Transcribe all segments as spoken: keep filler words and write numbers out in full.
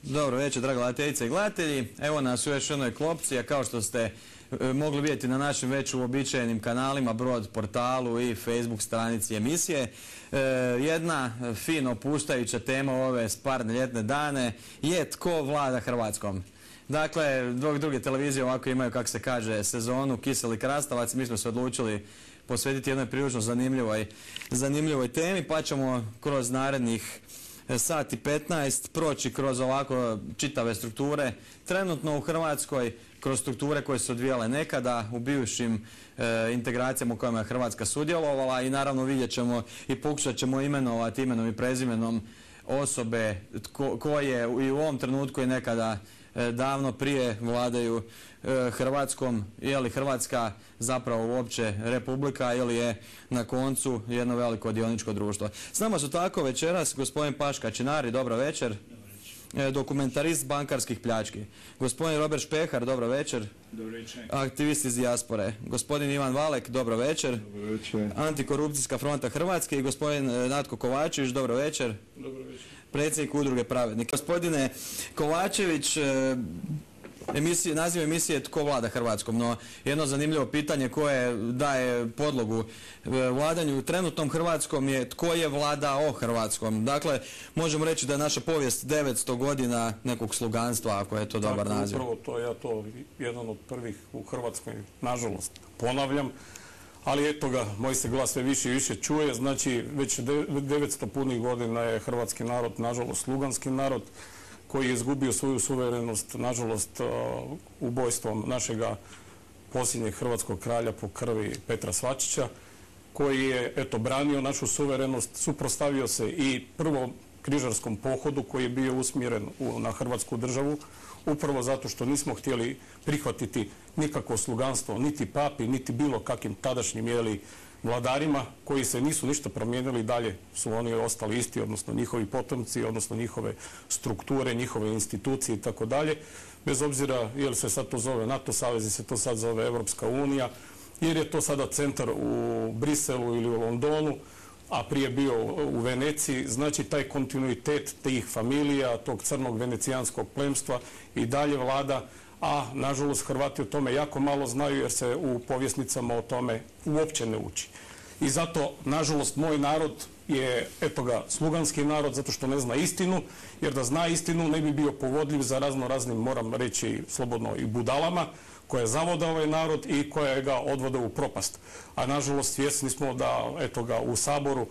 Dobro večer, draga gledateljice i gledatelji. Evo nas u još jednoj klopci, a kao što ste e, mogli vidjeti na našim već uobičajenim kanalima, Brod portalu i Facebook stranici emisije, e, jedna fino opuštajuća tema ove sparne ljetne dane je tko vlada Hrvatskom. Dakle, dok druge televizije ovako imaju, kako se kaže, sezonu Kiseli krastavac, mi smo se odlučili posvetiti jednoj prilično zanimljivoj, zanimljivoj temi, pa ćemo kroz narednih sati petnaest proći kroz ovako čitave strukture trenutno u Hrvatskoj, kroz strukture koje su odvijale nekada u bivšim e, integracijama u kojima je Hrvatska sudjelovala i naravno vidjet ćemo i pokušat ćemo imenovati imenom i prezimenom osobe ko, koje i u ovom trenutku i nekada e, davno prije vladaju e, Hrvatskom. Je li Hrvatska zapravo uopće republika ili je na koncu jedno veliko dioničko društvo. S nama su tako večeras gospodin Paška Činari, dobro večer. E, dokumentarist bankarskih pljački. Gospodin Robert Špehar, dobro večer. Dobro večer. Aktivist iz dijaspore. Gospodin Ivan Valek, dobro večer. Dobro večer. Antikorupcijska fronta Hrvatske i gospodin Natko Kovačević, dobro večer. Dobro večer. Predsjednik udruge Pravednik. Gospodine Kovačević, emisije, naziv emisije je Tko vlada Hrvatskom, no jedno zanimljivo pitanje koje daje podlogu vladanju trenutnom Hrvatskom je tko je vladao Hrvatskom. Dakle, možemo reći da je naša povijest devetsto godina nekog sluganstva, ako je to dobar Tako, naziv. Upravo to, ja to jedan od prvih u Hrvatskoj, nažalost, ponavljam, ali eto ga, moj se glas sve više i više čuje, znači već devetsto punih godina je hrvatski narod, nažalost, sluganski narod, koji je izgubio svoju suverenost, nažalost, ubojstvom našega posljednjeg hrvatskog kralja po krvi Petra Svačića, koji je, eto, branio našu suverenost, suprotstavio se i prvom križarskom pohodu koji je bio usmjeren u, na Hrvatsku državu, upravo zato što nismo htjeli prihvatiti nikakvo sluganstvo, niti papi, niti bilo kakvim tadašnjim jeli vladarima koji se nisu ništa promijenili, dalje su oni ostali isti, odnosno njihovi potomci, odnosno njihove strukture, njihove institucije i tako dalje, bez obzira je li se sad to zove NATO savez ili se to sad zove Evropska unija, jer je to sada centar u Briselu ili u Londonu, a prije bio u Veneciji, znači taj kontinuitet tih familija, tog crnog venecijanskog plemstva i dalje vlada, a nažalost Hrvati o tome jako malo znaju jer se u povjesnicama o tome uopće ne uči. I zato, nažalost, moj narod je, eto ga, sluganski narod zato što ne zna istinu, jer da zna istinu ne bi bio povodljiv za razno raznim, moram reći slobodno, i budalama, koje zavode ovaj narod i koje ga odvode u propast. A nažalost svjesni smo da, eto ga, u Saboru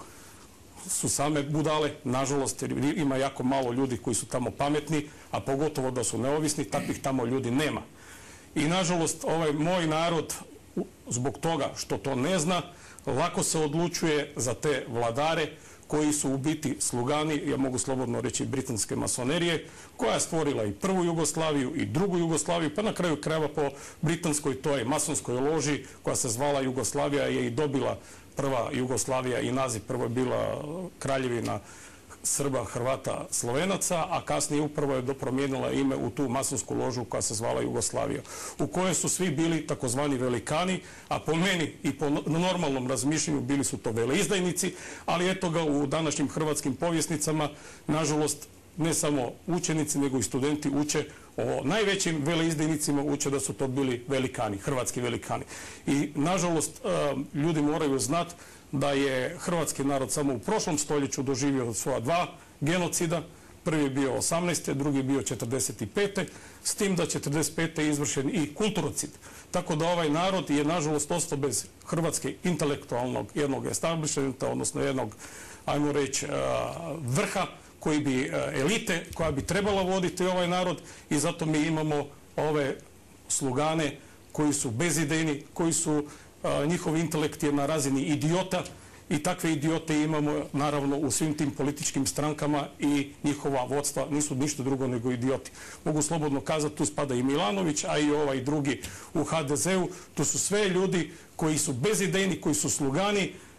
su same budale, nažalost, jer ima jako malo ljudi koji su tamo pametni, a pogotovo da su neovisni, takvih tamo ljudi nema. I nažalost, ovaj moj narod, zbog toga što to ne zna, lako se odlučuje za te vladare koji su u biti slugani, ja mogu slobodno reći, britanske masonerije, koja je stvorila i prvu Jugoslaviju i drugu Jugoslaviju, pa na kraju krajeva po britanskoj toj masonskoj loži koja se zvala Jugoslavija je i dobila prva Jugoslavija i naziv, prvo je bila Kraljevina Srba, Hrvata, Slovenaca, a kasnije upravo je promijenila ime u tu masonsku ložu koja se zvala Jugoslavija, u kojoj su svi bili takozvani velikani, a po meni i po normalnom razmišljanju bili su to veleizdajnici, ali eto ga u današnjim hrvatskim povjesnicama, nažalost, ne samo učenici, nego i studenti uče o najvećim veleizdajnicima, uče da su to bili velikani, hrvatski velikani. I, nažalost, ljudi moraju znati da je hrvatski narod samo u prošlom stoljeću doživio svoja dva genocida. Prvi je bio osamnaeste. drugi je bio četrdeset pete. s tim da četrdeset pete je izvršen i kulturocid. Tako da ovaj narod je, nažalost, ostao bez hrvatske intelektualnog jednog establishmenta, odnosno jednog, ajmo reći, vrha, koji bi, elite koja bi trebala voditi ovaj narod, i zato mi imamo ove slugane koji su bezidejni, koji su, njihov intelekt je na razini idiota, i takve idiote imamo naravno u svim tim političkim strankama i njihova vodstva nisu ništa drugo nego idioti. Mogu slobodno kazati, tu spada i Milanović, a i ovaj drugi u ha de zeu, to su sve ljudi koji su bezidejni, koji su slugani,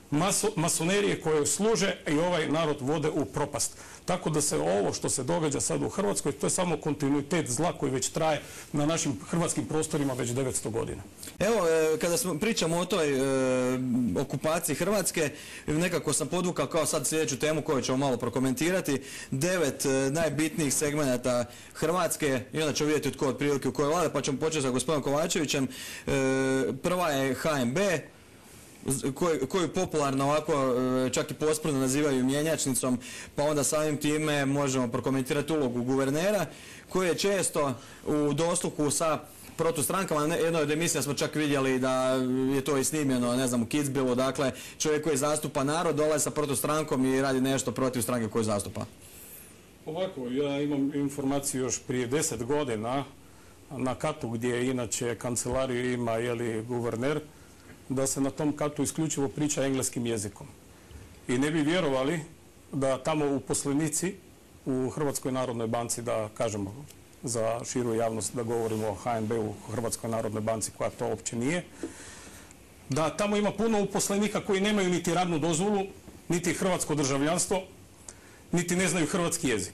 maso, masonerije koje služe i ovaj narod vode u propast. Tako da se ovo što se događa sad u Hrvatskoj, to je samo kontinuitet zla koji već traje na našim hrvatskim prostorima već devetsto godina. Evo, kada smo, pričamo o toj e, okupaciji Hrvatske, nekako sam podvukao kao sad sljedeću temu koju ćemo malo prokomentirati, devet e, najbitnijih segmenata Hrvatske, i onda ćemo vidjeti tko otprilike u kojoj vlade, pa ćemo početi sa gospodinom Kovačevićem. E, prva je H N B, koju, koju popularno ovako čak i posprdno nazivaju mjenjačnicom, pa onda samim time možemo prokomentirati ulogu guvernera, koji je često u dosluhu sa protustrankama. Na jednoj od emisija smo čak vidjeli da je to i snimljeno, ne znam, u Kitzbühelu, dakle čovjek koji zastupa narod dolazi sa protustrankom i radi nešto protiv stranke koju zastupa. Ovako, ja imam informaciju još prije deset godina na katu gdje inače kancelariju ima jeli guverner, da se na tom katu isključivo priča engleskim jezikom. I ne bi vjerovali da tamo uposlenici u Hrvatskoj narodnoj banci, da kažemo za širu javnost da govorimo o H N B u Hrvatskoj narodnoj banci koja to uopće nije, da tamo ima puno uposlenika koji nemaju niti radnu dozvolu, niti hrvatsko državljanstvo, niti ne znaju hrvatski jezik.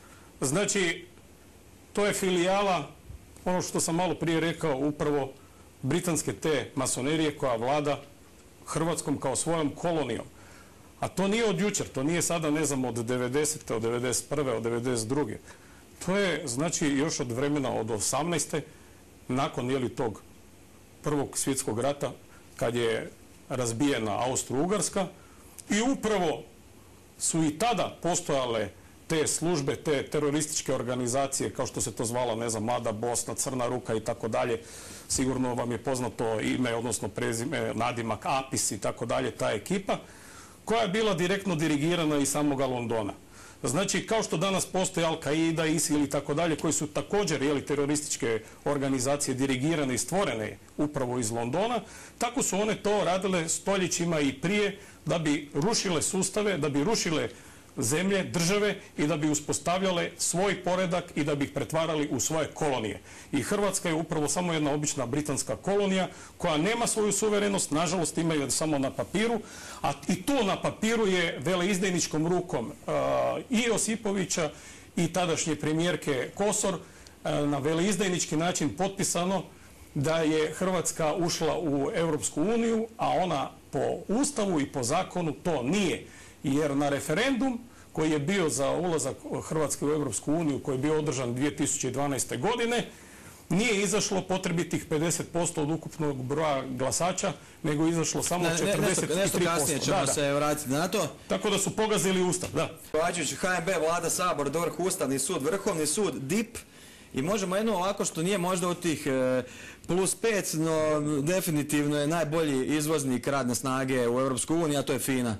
Znači, to je filijala, ono što sam malo prije rekao, upravo britanske te masonerije koja vlada Hrvatskom kao svojom kolonijom. A to nije od jučer, to nije sada, ne znam, od devedesete, od devedeset prve, od devedeset druge. To je, znači, još od vremena od osamnaeste nakon, jeli, tog prvog svjetskog rata, kad je razbijena Austro-Ugarska, i upravo su i tada postojale te službe, te terorističke organizacije, kao što se to zvala, ne znam, Mlada Bosna, Crna ruka i tako dalje. Sigurno vam je poznato ime, odnosno prezime, nadimak, Apis i tako dalje, ta ekipa, koja je bila direktno dirigirana iz samoga Londona. Znači, kao što danas postoje Al-Qaida, ISIL i tako dalje, koji su također, jeli, terorističke organizacije dirigirane i stvorene upravo iz Londona, tako su one to radile stoljećima i prije da bi rušile sustave, da bi rušile zemlje, države i da bi uspostavljale svoj poredak i da bi ih pretvarali u svoje kolonije. I Hrvatska je upravo samo jedna obična britanska kolonija koja nema svoju suverenost, nažalost ima je samo na papiru, a i to na papiru je veleizdajničkom rukom uh, i Josipovića i tadašnje premijerke Kosor uh, na veleizdajnički način potpisano da je Hrvatska ušla u Europsku uniju, a ona po Ustavu i po zakonu to nije. Jer na referendum koji je bio za ulazak Hrvatske u Europsku uniju, koji je bio održan dvije tisuće dvanaeste. godine, nije izašlo potrebitih pedeset posto od ukupnog broja glasača, nego je izašlo samo četrdeset tri posto. Nešto kasnije ćemo da, da. se vratiti na to. Tako da su pogazili Ustav, da. Kovačević, H N B, Vlada, Sabor, D O R H, Ustavni sud, Vrhovni sud, D I P, i možemo jedno ovako što nije možda od tih e, plus pet, no definitivno je najbolji izvoznik radne snage u Europskoj uniji, a to je FINA.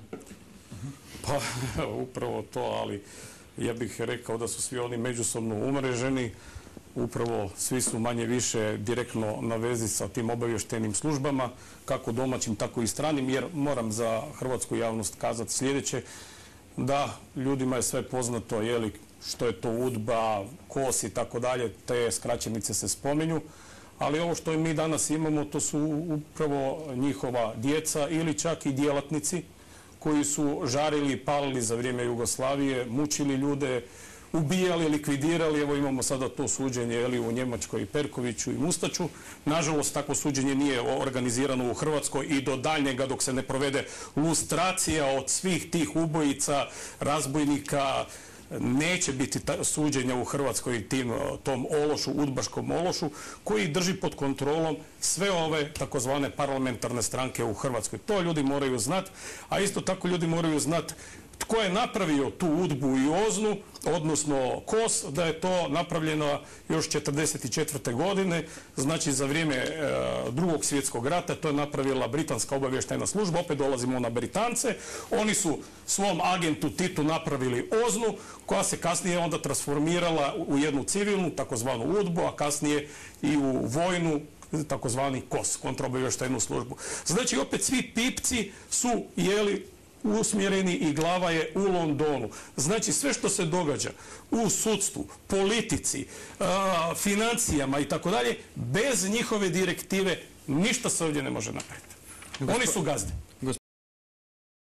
Pa, upravo to, ali ja bih rekao da su svi oni međusobno umreženi, upravo svi su manje više direktno na vezi sa tim obavještajnim službama, kako domaćim, tako i stranim, jer moram za hrvatsku javnost kazati sljedeće, da ljudima je sve poznato, jeli, što je to UDBA, KOS i tako dalje, te skraćenice se spominju, ali ovo što mi danas imamo, to su upravo njihova djeca ili čak i djelatnici koji su žarili i palili za vrijeme Jugoslavije, mučili ljude, ubijali, likvidirali. Evo imamo sada to suđenje, jeli, u Njemačkoj i Perkoviću i Mustaču. Nažalost, takvo suđenje nije organizirano u Hrvatskoj i do daljnjega dok se ne provede lustracija od svih tih ubojica, razbojnika, neće biti suđenja u Hrvatskoj tim, tom ološu, udbaškom ološu, koji drži pod kontrolom sve ove takozvane parlamentarne stranke u Hrvatskoj. To ljudi moraju znati, a isto tako ljudi moraju znati tko je napravio tu udbu i oznu, odnosno KOS, da je to napravljeno još četrdeset četvrte. godine, znači za vrijeme e, drugog svjetskog rata, to je napravila britanska obavještajna služba, opet dolazimo na Britance, oni su svom agentu Titu napravili oznu, koja se kasnije onda transformirala u jednu civilnu, takozvanu udbu, a kasnije i u vojnu, takozvani KOS, kontraobavještajnu službu. Znači opet svi pipci su, jeli, usmjereni i glava je u Londonu. Znači sve što se događa u sudstvu, politici, a, financijama i tako dalje, bez njihove direktive ništa se ovdje ne može napraviti. Oni su gazde.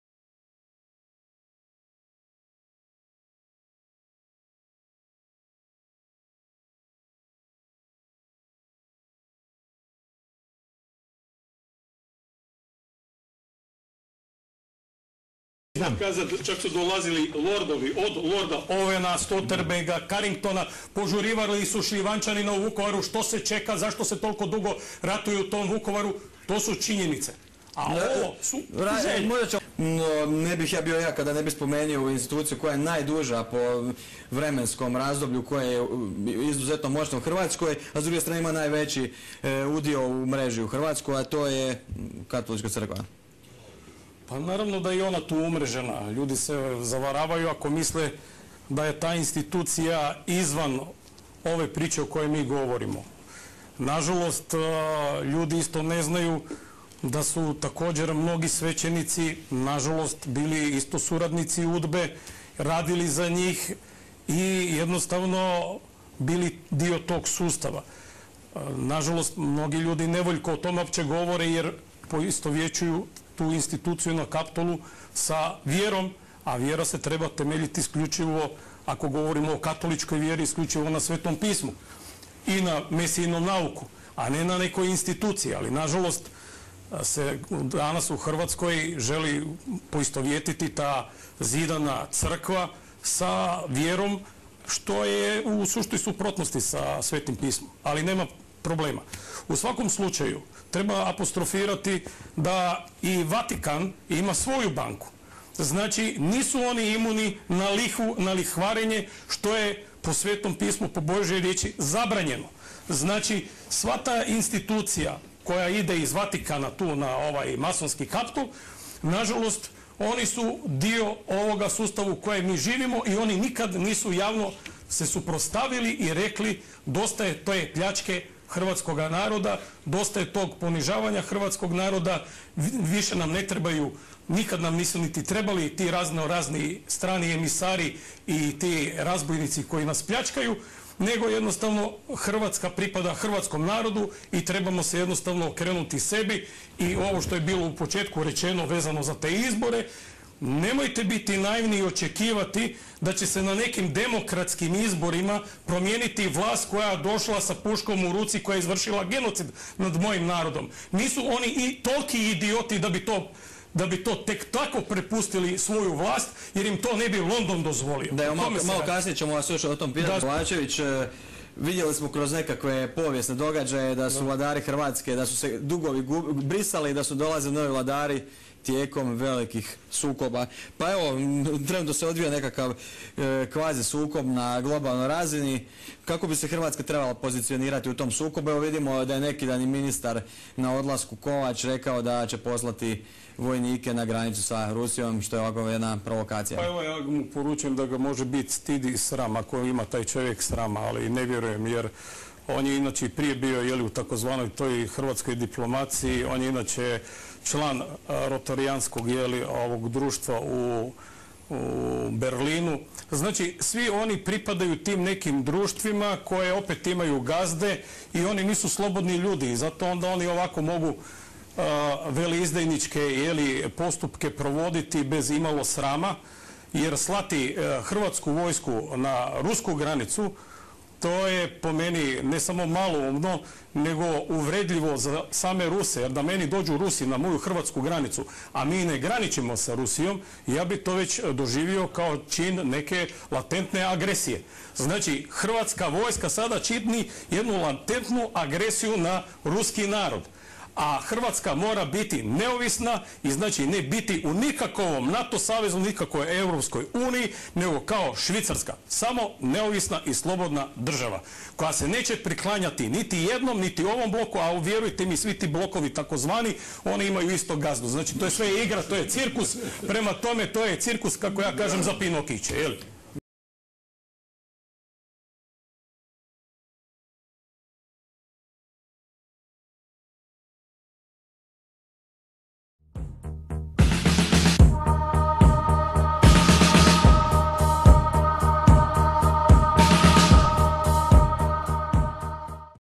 Kazati, čak su dolazili lordovi, od lorda Ovena, Stolterbega, Carringtona, požurivali su Šljivančanina u Vukovaru, što se čeka, zašto se toliko dugo ratuju u tom Vukovaru, to su činjenice. A ovo su želje. No, ne bih ja bio ja kada ne bih spomenuo ovu instituciju koja je najduža po vremenskom razdoblju, koja je izuzetno moćna u Hrvatskoj, a s druge strane ima najveći e, udio u mreži u Hrvatskoj, a to je Katolička crkva. Pa naravno da je i ona tu umrežena. Ljudi se zavaravaju ako misle da je ta institucija izvan ove priče o kojoj mi govorimo. Nažalost, ljudi isto ne znaju da su također mnogi svećenici, nažalost, bili isto suradnici UDBE, radili za njih i jednostavno bili dio tog sustava. Nažalost, mnogi ljudi nevoljko o tome uopće govore jer poistovjećuju tu instituciju na Kaptolu sa vjerom, a vjera se treba temeljiti isključivo, ako govorimo o katoličkoj vjeri, isključivo na Svetom pismu i na mesijinom nauku, a ne na nekoj instituciji. Ali, nažalost, se danas u Hrvatskoj želi poistovjetiti ta zidana crkva sa vjerom, što je u suštoj suprotnosti sa Svetim pismom. Ali nema problema. U svakom slučaju, treba apostrofirati da i Vatikan ima svoju banku. Znači, nisu oni imuni na lihu, na lihvarenje, što je po Svetom pismu, po Božjoj riječi, zabranjeno. Znači, sva ta institucija koja ide iz Vatikana tu na ovaj masonski Kaptol, nažalost, oni su dio ovoga sustava u kojem mi živimo i oni nikad nisu javno se suprotstavili i rekli dosta je te pljačke hrvatskog naroda, dosta je tog ponižavanja hrvatskog naroda, više nam ne trebaju, nikad nam nisu niti trebali ti razno razni strani emisari i ti razbojnici koji nas pljačkaju, nego jednostavno Hrvatska pripada hrvatskom narodu i trebamo se jednostavno okrenuti sebi i ovo što je bilo u početku rečeno vezano za te izbore, nemojte biti naivni i očekivati da će se na nekim demokratskim izborima promijeniti vlast koja je došla sa puškom u ruci, koja je izvršila genocid nad mojim narodom. Nisu oni i toliki idioti da bi to da bi to tek tako prepustili svoju vlast, jer im to ne bi London dozvolio. Da, malo, malo kasnije ćemo vas još o tom pitati. Kovačević, vidjeli smo kroz nekakve povijesne događaje da su vladari Hrvatske, da su se dugovi brisali i da su dolazili novi vladari tijekom velikih sukoba. Pa evo, trenutno se odvija nekakav e, kvazi sukob na globalnoj razini. Kako bi se Hrvatska trebala pozicionirati u tom sukobu? Evo vidimo da je neki dan i ministar na odlasku Kovač rekao da će poslati vojnike na granicu sa Rusijom, što je ovako jedna provokacija. Pa evo, ja mu poručujem da ga može biti stid i sram, ako ima taj čovjek srama, ali ne vjerujem, jer on je inače prije bio jeli, u takozvanoj toj hrvatskoj diplomaciji, on je inače član rotarijanskog jeli, ovog društva u, u Berlinu. Znači, svi oni pripadaju tim nekim društvima koje opet imaju gazde i oni nisu slobodni ljudi i zato onda oni ovako mogu veleizdajničke jeli, postupke provoditi bez imalo srama, jer slati hrvatsku vojsku na rusku granicu, to je po meni ne samo maloumno, nego uvredljivo za same Ruse, jer da meni dođu Rusi na moju hrvatsku granicu, a mi ne graničimo sa Rusijom, ja bi to već doživio kao čin neke latentne agresije. Znači, hrvatska vojska sada čini jednu latentnu agresiju na ruski narod. A Hrvatska mora biti neovisna i znači ne biti u nikakvom NATO savezu, nikakvoj Europskoj uniji, nego kao Švicarska. Samo neovisna i slobodna država koja se neće priklanjati niti jednom, niti ovom bloku, a vjerujte mi, svi ti blokovi takozvani, oni imaju isto gazdu. Znači, to je sve igra, to je cirkus, prema tome to je cirkus, kako ja kažem, za Pinokiće, jel?